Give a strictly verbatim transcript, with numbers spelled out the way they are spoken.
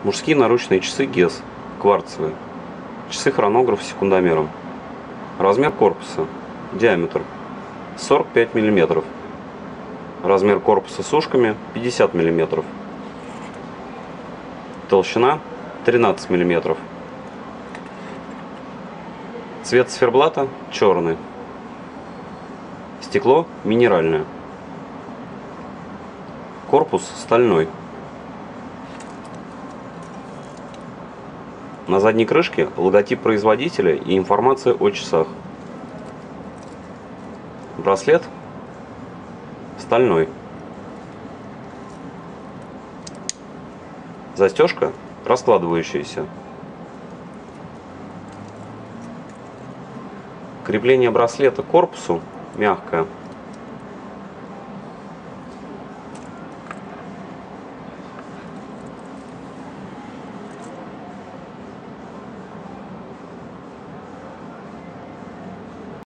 Мужские наручные часы гес, кварцевые. Часы-хронограф с секундомером. Размер корпуса. Диаметр сорок пять миллиметров. Размер корпуса с ушками пятьдесят миллиметров. Толщина тринадцать миллиметров. Цвет циферблата черный. Стекло минеральное. Корпус стальной. На задней крышке логотип производителя и информация о часах. Браслет стальной. Застежка раскладывающаяся. Крепление браслета к корпусу мягкое.